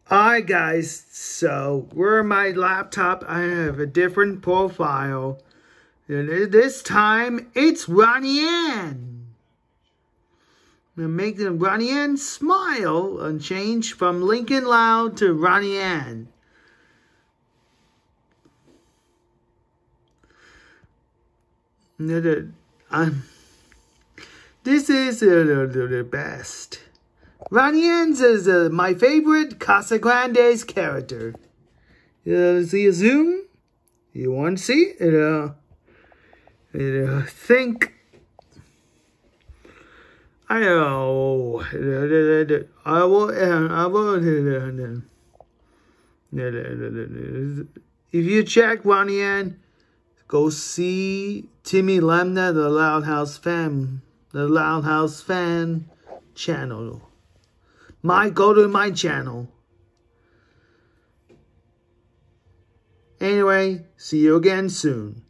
Alright guys, so we're on my laptop. I have a different profile. And this time, it's Ronnie Ann. I'm making Ronnie Ann smile and change from Lincoln Loud to Ronnie Ann. This is the best. Ronnie Ann's is my favorite Casa Grande's character. See a zoom? You want to see it? Think. I know. I will. If you check Ronnie Ann, go see Timmy Lemna, the Loud House fan channel. Go to my channel. Anyway, see you again soon.